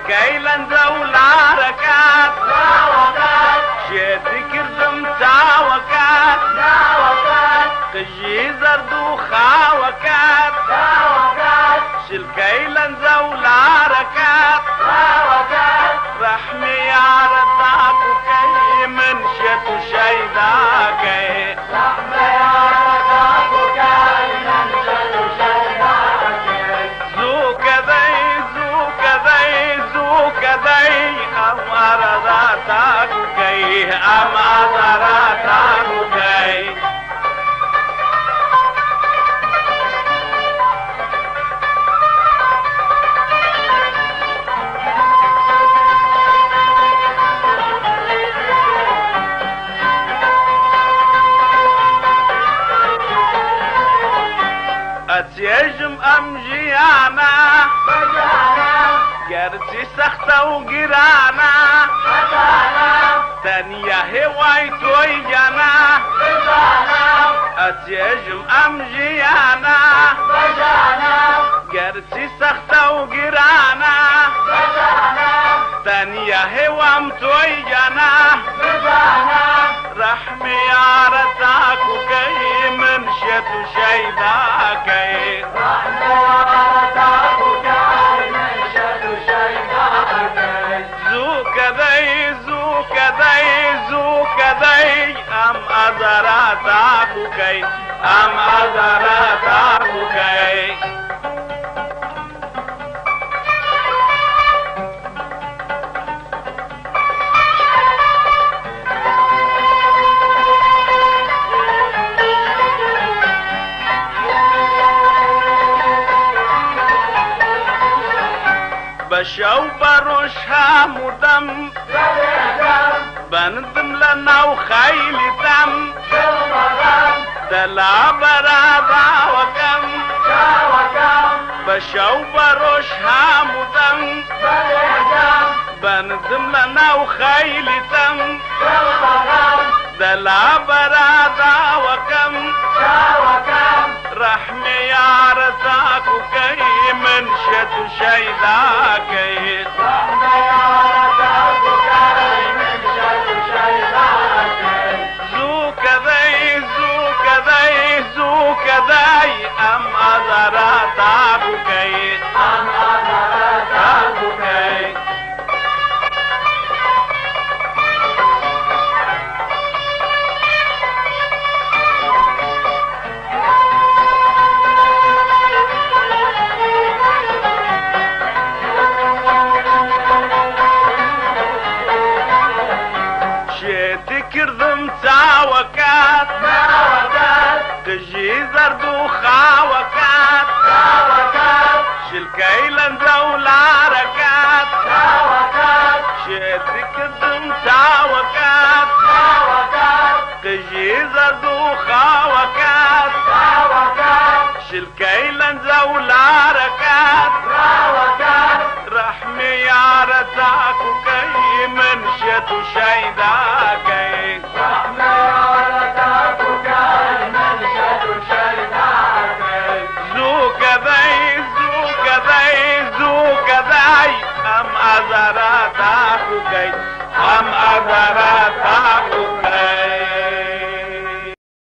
شلکەی لەنجە و لارەکات شێتی کردم چاوەکات قژی زەرد و خاوەکات شلکەی لەنجە و لارەکات ڕەحمی یارە تاکوکەی من شێت و شەیداکەی زوکە دەی ئەم ئارەدا تاکوکەی ئەم ئازارە تاکوکەی ئەچێژم ئەم ژیانە گەرچی سەختە و گرانە تەنیا هێوای تۆی گیانە ئەچێژم ئەم ژیانە گەرچی سەختە و گرانە تەنیا هێوام تۆی گیانە ڕەحمی یارە تاکوکەی من شێت و شەیداکەی زوکە دەی ئەم ئازارە تاکوکەی ئەم ئازارە تاکوکەی بەشەو بەڕۆژ هەموو دەم بەندم لە ناو خەیلیتەم دەلا بەراداوەکەم بەشەو بەڕۆژ هەموو دەم بەندم لە ناو خەیلیتەم دەلا بەراداوەکەم ڕەحمی یارە تاکوکەی من شێت و شەیداکەی زوکە دەی ئەم ئازارە تاکوکەی ئەم ئازارە تاکوکەی شێتی کردم چاوەکات قژی زەرد و خاوەکات شلکەی لەنجە و لارەکات شێتی کردم چاوەکات قژی زەرد و خاوەکات شلکەی لەنجە و لارەکات ڕەحمی یارە تاکوکەی من شێت و شەیداکەی زوکە دەی ئەم ئازارە تاکوکەی